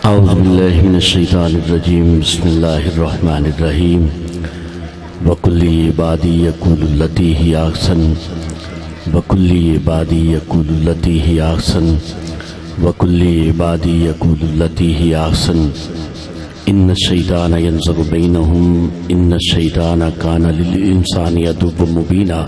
اعوذ باللہ من الشیطان الرجیم بسم اللہ الرحمن الرحیم وَقُلْ لِعِبَادِي يَقُولُوا الَّتِي هِيَ أَحْسَنُ وَقُلْ لِعِبَادِي يَقُولُوا الَّتِي هِيَ أَحْسَنُ وَقُلْ لِعِبَادِي يَقُولُوا الَّتِي هِيَ أَحْسَنُ إِنَّ الشَّيْطَانَ يَنزَغُ بَيْنَهُمْ إِنَّ الشَّيْطَانَ كَانَ لِلْإِنسَانِ عَدُوًّا مُبِينًا۔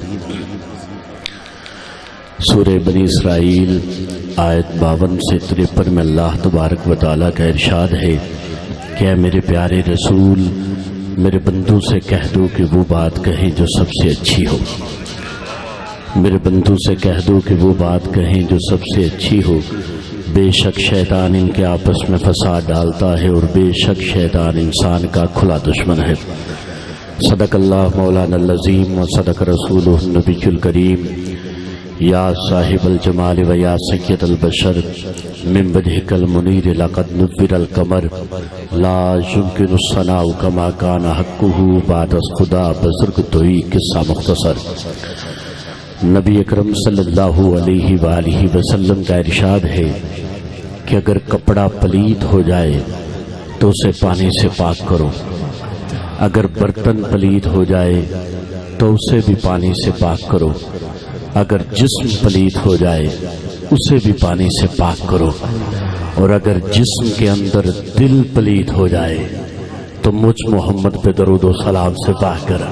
سورہ بنی اسرائیل آیت 52 سے 53 میں اللہ تبارک و تعالیٰ کا ارشاد ہے کہ اے میرے پیارے رسول، میرے بندوں سے کہہ دو کہ وہ بات کہیں جو سب سے اچھی ہو۔ میرے بندوں سے کہہ دو کہ وہ بات کہیں جو سب سے اچھی ہو۔ بے شک شیطان ان کے آپس میں فساد ڈالتا ہے اور بے شک شیطان انسان کا کھلا دشمن ہے۔ صدق اللہ مولانا العظیم و صدق رسولہ النبی الکریم۔ یا صاحب الجمال و یا سید البشر من وجهک المنیر لقد نور القمر لا يمکن الثناء کما کان حقہ بعد از خدا بزرگ توئی قصہ مختصر۔ نبی اکرم صلی اللہ علیہ وآلہ وسلم کا ارشاد ہے کہ اگر کپڑا پلید ہو جائے تو اسے پانی سے پاک کرو، اگر برتن پلید ہو جائے تو اسے بھی پانی سے پاک کرو، اگر جسم پلید ہو جائے اسے بھی پانی سے پاک کرو، اور اگر جسم کے اندر دل پلید ہو جائے تو مجھ محمد پہ درود و سلام سے پاک کرا۔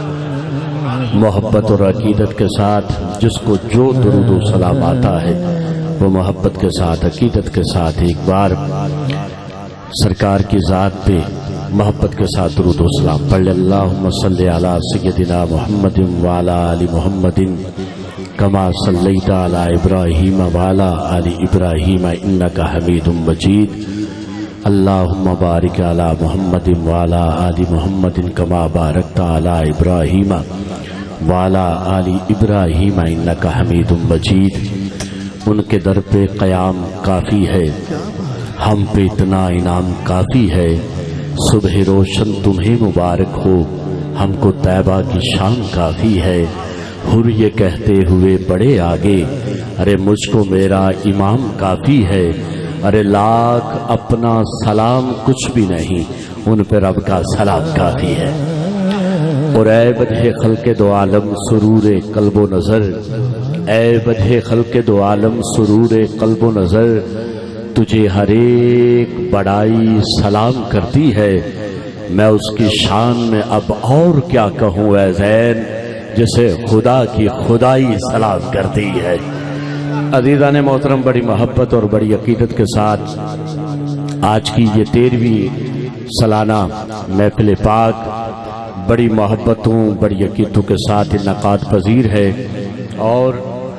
محبت اور عقیدت کے ساتھ جس کو جو درود و سلام آتا ہے وہ محبت کے ساتھ عقیدت کے ساتھ ایک بار سرکار کی ذات پہ محبت کے ساتھ درود و سلام پڑھ لے۔ اللہم صلی علی سیدنا محمد وعلی آل محمد کما صلیت علی ابراہیم وعلی آل ابراہیم انک حمید مجید۔ اللہم بارک علی محمد وعلی آل محمد کما بارکت علی ابراہیم وعلی آل ابراہیم انک حمید مجید۔ ان کے در پہ قیام کافی ہے، ہم پہ اتنا انعام کافی ہے۔ صبح روشن تمہیں مبارک ہو، ہم کو طیبہ کی شان کافی ہے۔ حر یہ کہتے ہوئے بڑے آگے، ارے مجھ کو میرا امام کافی ہے۔ ارے لاکھ اپنا سلام کچھ بھی نہیں، ان پہ رب کا سلام کافی ہے۔ اور اے وجہ خلق دو عالم سرور قلب و نظر، اے وجہ خلق دو عالم سرور قلب و نظر، تجھے ہر ایک بڑائی سلام کرتی ہے۔ میں اس کی شان میں اب اور کیا کہوں اے زین، جسے خدا کی خدائی سلام کرتی ہے۔ عزیزان محترم، بڑی محبت اور بڑی عقیدت کے ساتھ آج کی یہ 13ویں سالانہ محفل پاک بڑی محبتوں بڑی عقیدتوں کے ساتھ انعقاد پذیر ہے، اور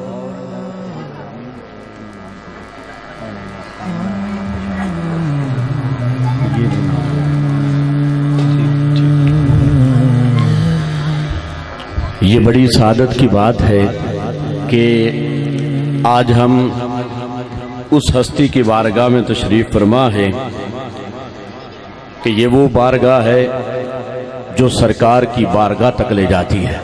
یہ بڑی سعادت کی بات ہے کہ آج ہم اس ہستی کی بارگاہ میں تشریف فرما ہے کہ یہ وہ بارگاہ ہے جو سرکار کی بارگاہ تک لے جاتی ہے۔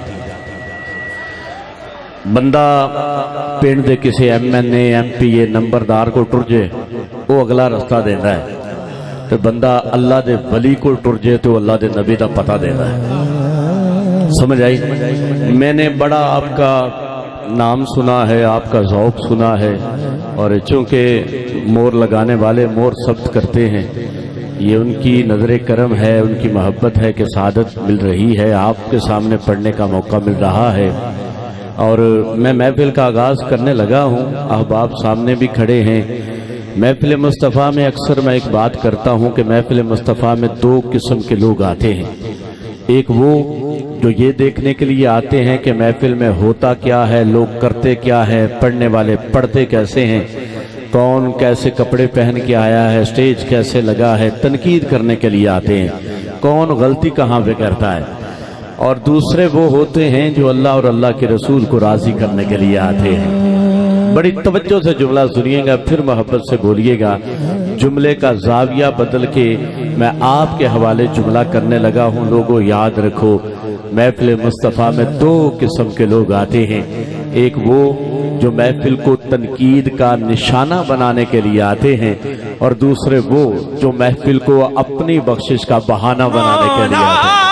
بندہ پنڈ دے کسی MNA MPA نمبردار کو ٹر جے وہ اگلا رستہ دینا ہے، تو بندہ اللہ دے ولی کو ٹر جے تو اللہ دے نبی دا پتہ دینا ہے۔ سمجھ آئی؟ میں نے بڑا آپ کا نام سنا ہے، آپ کا ذوق سنا ہے، اور چونکہ مور لگانے والے مور ثبت کرتے ہیں، یہ ان کی نظر کرم ہے، ان کی محبت ہے کہ سعادت مل رہی ہے، آپ کے سامنے پڑھنے کا موقع مل رہا ہے۔ اور میں محفل کا آغاز کرنے لگا ہوں، احباب سامنے بھی کھڑے ہیں۔ محفل مصطفیٰ میں اکثر میں ایک بات کرتا ہوں کہ محفل مصطفیٰ میں 2 قسم کے لوگ آتے ہیں۔ ایک وہ جو یہ دیکھنے کے لیے آتے ہیں کہ محفل میں ہوتا کیا ہے، لوگ کرتے کیا ہے، پڑھنے والے پڑھتے کیسے ہیں، کون کیسے کپڑے پہن کے آیا ہے، سٹیج کیسے لگا ہے، تنقید کرنے کے لیے آتے ہیں، کون غلطی کہاں پہ کرتا ہے۔ اور دوسرے وہ ہوتے ہیں جو اللہ اور اللہ کے رسول کو راضی کرنے کے لیے آتے ہیں۔ بڑی توجہ سے جملہ سنیے گا، پھر محبت سے بولیے گا۔ جملے کا زاویہ بدل کے میں آپ کے حوالے جملہ کرنے لگا ہوں۔ لوگوں یاد رکھو، محفل مصطفیٰ میں 2 قسم کے لوگ آتے ہیں۔ ایک وہ جو محفل کو تنقید کا نشانہ بنانے کے لیے آتے ہیں، اور دوسرے وہ جو محفل کو اپنی بخشش کا بہانہ بنانے کے لیے آتے ہیں۔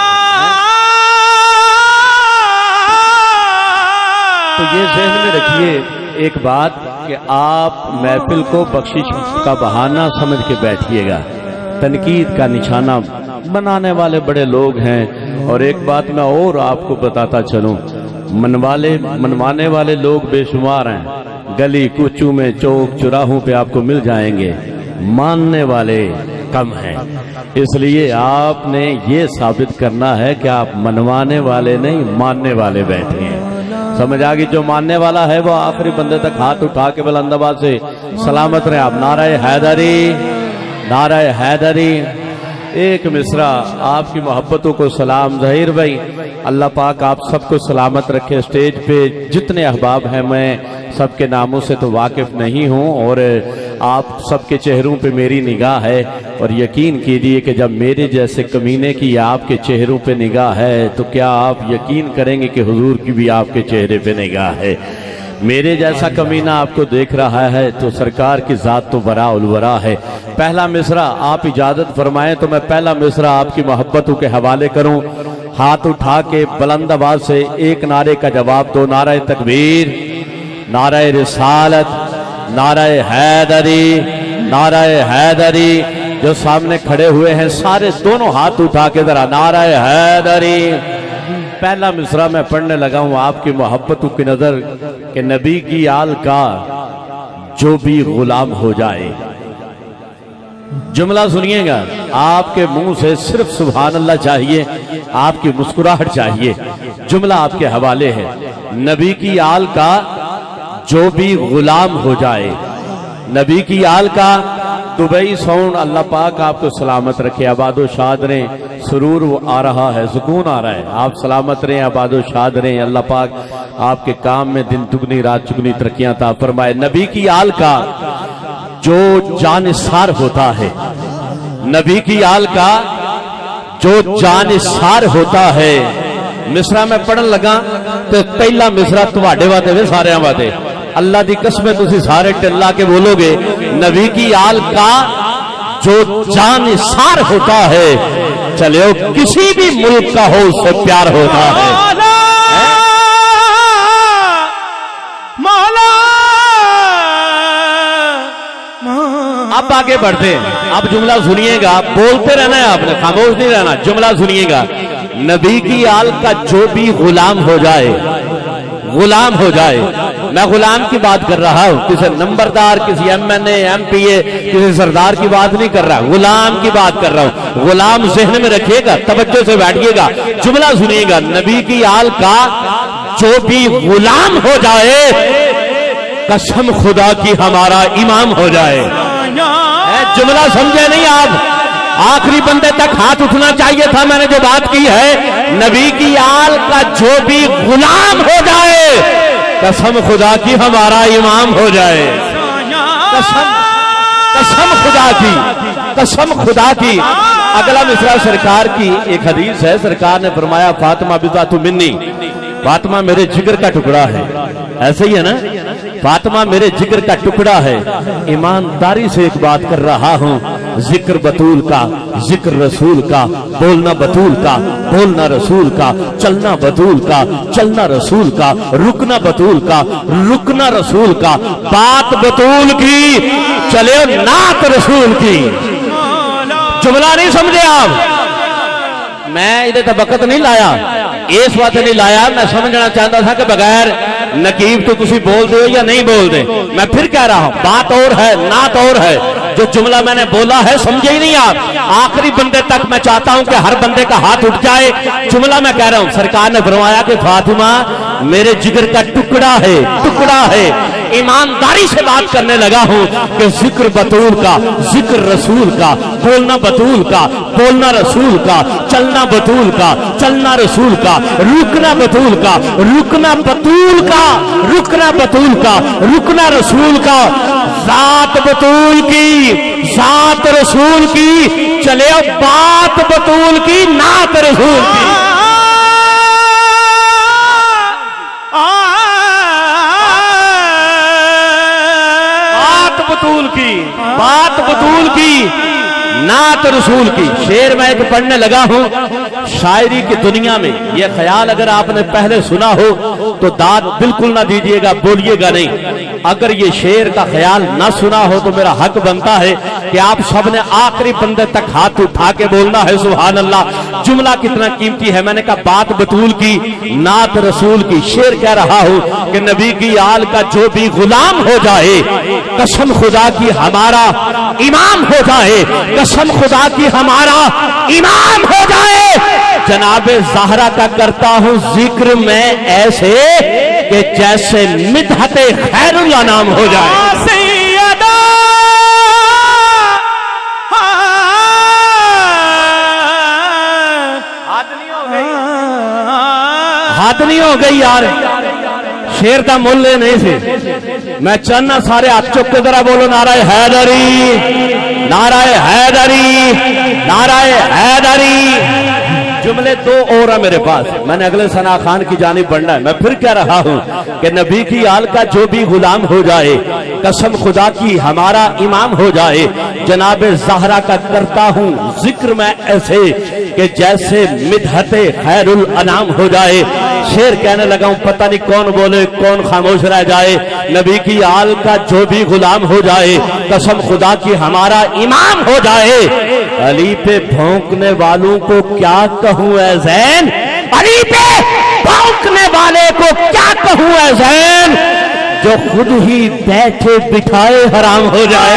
تو یہ ذہن میں رکھیے ایک بات کہ آپ محفل کو بخشش کا بہانہ سمجھ کے بیٹھیے گا، تنقید کا نشانہ بنانے والے بڑے لوگ ہیں۔ اور ایک بات میں اور آپ کو بتاتا چلوں، منوانے والے لوگ بے شمار ہیں، گلی کوچوں میں چوک چراہوں پہ آپ کو مل جائیں گے، ماننے والے کم ہیں۔ اس لیے آپ نے یہ ثابت کرنا ہے کہ آپ منوانے والے نہیں، ماننے والے بیٹھے ہیں۔ سمجھ آگئی؟ جو ماننے والا ہے وہ آخری بندے تک ہاتھ اٹھا کے بلند آواز سے سلامت رہے آپ۔ نعرہ حیدری، نعرہ حیدری۔ ایک مصرع آپ کی محبتوں کو سلام۔ ظہیر بھائی، اللہ پاک آپ سب کو سلامت رکھے۔ اسٹیج پہ جتنے احباب ہیں، میں سب کے ناموں سے تو واقف نہیں ہوں، اور آپ سب کے چہروں پہ میری نگاہ ہے، اور یقین کیجئے کہ جب میرے جیسے کمینے کی آپ کے چہروں پہ نگاہ ہے تو کیا آپ یقین کریں گے کہ حضور کی بھی آپ کے چہرے پہ نگاہ ہے۔ میرے جیسا کمینہ آپ کو دیکھ رہا ہے تو سرکار کی ذات تو براء الورا ہے۔ پہلا مصرع آپ اجازت فرمائیں تو میں پہلا مصرع آپ کی محبتوں کے حوالے کروں۔ ہاتھ اٹھا کے بلند آواز سے ایک نعرے کا جواب دو۔ نعرہ تکبیر، نعرہ رسالت، نعرہ حیدری، نعرہ حیدری۔ جو سامنے کھڑے ہوئے ہیں سارے دونوں ہاتھ اٹھا کے ذرا نعرہ حیدری۔ پہلا مصرع میں پڑھنے لگا ہوں آپ کی محبتوں کی نظر کہ نبی کی آل کا جو بھی غلام ہو جائے۔ جملہ سنیے گا، آپ کے منہ سے صرف سبحان اللہ چاہیے، آپ کی مسکراہٹ چاہیے۔ جملہ آپ کے حوالے ہے، نبی کی آل کا جو بھی غلام ہو جائے۔ نبی کی آل کا دبئی ساؤنڈ، اللہ پاک آپ کو سلامت رکھے، آباد و شاد رہیں۔ سرور آ رہا ہے، سکون آ رہا ہے، آپ سلامت رہیں، آباد و شاد رہیں۔ اللہ پاک آپ کے کام میں دن دگنی رات چگنی ترقیاں عطا فرمائے۔ نبی کی آل کا جو جانثار ہوتا ہے، نبی کی آل کا جو جانثار ہوتا ہے۔ مصرع میں پڑھن لگا تو پہلا مصرع تواڈے واسطے وے سارے واسطے۔ اللہ دی قسم تسی سارے ٹلا کے بولو گے، نبی کی آل کا جو جانثار ہوتا ہے، چلے وہ کسی بھی ملک کا ہو اس سے پیار ہوتا ہے۔ اب آگے بڑھتے ہیں، اب جملہ سنیے گا، بولتے رہنا ہے، آپ نے خاموش نہیں رہنا۔ جملہ سنیے گا، نبی کی آل کا جو بھی غلام ہو جائے، غلام ہو جائے۔ میں غلام کی بات کر رہا ہوں، کسی نمبردار، کسی M N A, M P A, کسی سردار کی بات نہیں کر رہا، غلام کی بات کر رہا ہوں۔ غلام ذہن میں رکھیے گا، توجہ سے بیٹھیے گا، جملہ سنیے گا، نبی کی آل کا جو بھی غلام ہو جائے، قسم خدا کی ہمارا امام ہو جائے۔ جملہ سمجھے نہیں آپ؟ آخری بندے تک ہاتھ اٹھنا چاہیے تھا، میں نے جو بات کی ہے، نبی کی آل کا جو بھی غلام ہو جائے، قسم خدا کی ہمارا امام ہو جائے۔ قسم خدا کی، قسم خدا کی۔ اگلا مصرع سرکار کی ایک حدیث ہے، سرکار نے فرمایا فاطمہ بضعۃ منی، فاطمہ میرے جگر کا ٹکڑا ہے۔ ایسے ہی ہے نا، فاطمہ میرے جگر کا ٹکڑا ہے۔ ایمانداری سے ایک بات کر رہا ہوں، ذکر بطول کا، ذکر رسول کا، بولنا بطول کا، بولنا رسول کا، چلنا بطول کا، چلنا رسول کا، رکنا بطول کا، رکنا رسول کا، بات بطول کی، چلے نعت رسول کی۔ جملہ نہیں سمجھے آپ؟ میں ادھے تا وقت نہیں لایا، اس وقت نہیں لایا، میں سمجھنا چاہتا تھا کہ بغیر نقیب تو تسی بول دے یا نہیں بول دے۔ میں پھر کہہ رہا ہوں، بات اور ہے، نعت اور ہے۔ جو جملہ میں نے بولا ہے سمجھے ہی نہیں آپ۔ آخری بندے تک میں چاہتا ہوں کہ ہر بندے کا ہاتھ اٹھ جائے۔ جملہ میں کہہ رہا ہوں، سرکار نے فرمایا کہ فاطمہ میرے جگر کا ٹکڑا ہے، ٹکڑا ہے۔ ایمانداری سے بات کرنے لگا ہوں کہ ذکر بطول کا، ذکر رسول کا، بولنا بطول کا، بولنا رسول کا، چلنا بطول کا، چلنا رسول کا، رکنا بطول کا، رکنا بطول کا، رکنا بطول کا، رکنا رسول کا، ذات بطول کی، ذات رسول کی، چلے بات بطول کی، نعت رسول کی۔ बतूल की, बात बतूल की, नात रसूल की। शेर मैं एक पढ़ने लगा हूं। शायरी की दुनिया में ये ख्याल अगर आपने पहले सुना हो तो दाद बिल्कुल ना दीजिएगा, बोलिएगा नहीं। अगर ये शेर का ख्याल ना सुना हो तो मेरा हक बनता है कि आप सबने आखिरी बंदे तक हाथ उठा के बोलना है सुभान अल्लाह। जुमला कितना कीमती है। मैंने कहा बात बतूल की, नात रसूल की। शेर कह रहा हूं कि नबी की आल का जो भी गुलाम हो जाए, कसम खुदा की हमारा इमाम हो जाए, कसम खुदा की हमारा इमाम हो जाए। जनाबे ज़हरा का करता हूं जिक्र मैं ऐसे कि जैसे मिदहते खैरुल अनाम हो जाए। हाथ नहीं हो गई यार, शेर का मूल्य नहीं थे। मैं चन्ना सारे हाथ चुप के जरा बोलो नाराए हैदरी, नाराए हैदरी, नाराए हैदरी। जुमले दो और है मेरे पास, मैंने अगले सना खान की जानिब बढ़ना है। मैं फिर कह रहा हूं कि नबी की आल का जो भी गुलाम हो जाए, कसम खुदा की हमारा इमाम हो जाए। जनाबे ज़हरा का करता हूं जिक्र मैं ऐसे कि जैसे मिदहते खैरुल अनाम हो जाए। शेर कहने लगा हूं, पता नहीं कौन बोले कौन खामोश रह जाए। नबी की आल का जो भी गुलाम हो जाए, कसम खुदा की हमारा इमाम हो जाए। अली पे भौंकने वालों को क्या कहूं ऐ ज़ैन, अली पे भौंकने वाले को क्या कहूं ऐ ज़ैन, जो खुद ही बैठे बिठाए हराम हो जाए।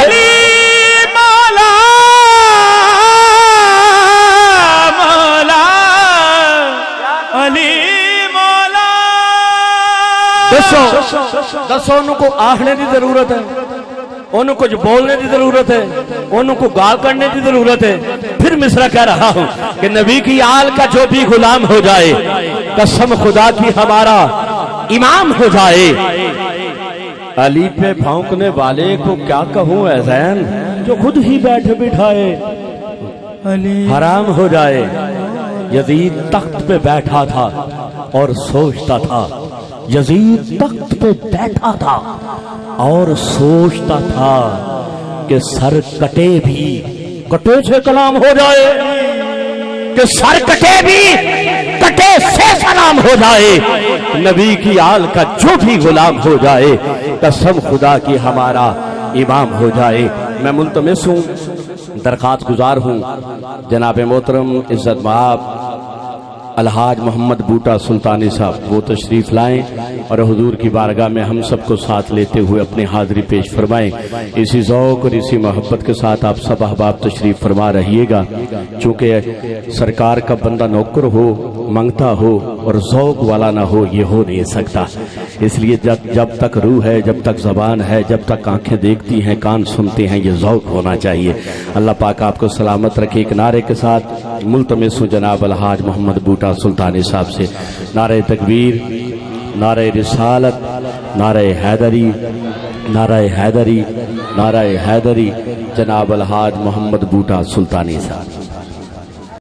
दसो उनको आखने की जरूरत है, उन्होंने कुछ बोलने की जरूरत है, उन्होंने को गाल करने की जरूरत है। फिर मिसरा कह रहा हूं कि नबी की आल का जो भी गुलाम हो जाए, कसम खुदा की हमारा इमाम हो जाए। अली पे भौंकने वाले को क्या कहूं ऐ ज़ैन, जो खुद ही बैठे बिठाए हराम हो जाए। यजीद तख्त पे बैठा था और सोचता था, यजीद तख्त पे बैठा था और सोचता था कि सर कटे भी कटे से कलाम हो जाए, कि सर कटे भी कटे से सलाम हो जाए। नबी की आल का जो भी गुलाम हो जाए, कसम खुदा की हमारा इमाम हो जाए। मैं मुल्तमिस हूँ, दरखास्त गुजार हूँ, जनाब मोहतरम इज्जत माब अलहाज मोहम्मद बूटा सुल्तानी साहब वो तशरीफ लाएं और हुजूर की बारगाह में हम सबको साथ लेते हुए अपनी हाजिरी पेश फरमाएं। इसी ज़ौक़ और इसी मोहब्बत के साथ आप सब अहबाब तशरीफ फरमा रहिएगा। चूँकि सरकार का बंदा नौकर हो, मंगता हो और ज़ौक़ वाला ना हो, ये हो नहीं सकता। इसलिए जब तक रूह है, जब तक ज़बान है, जब तक आँखें देखती हैं, कान सुनते हैं, ये ज़ौक़ होना चाहिए। अल्लाह पाक आपको सलामत रखे। एक नारे के साथ मुल्तमिस हूँ जनाब अलहाज मोहम्मद बूटा सुल्तानी साहब से, नारे तकबीर, नारे रिसालत, नारे हैदरी, नारे हैदरी, नारे हैदरी। जनाब अलहाज मोहम्मद बूटा सुल्तानी साहब।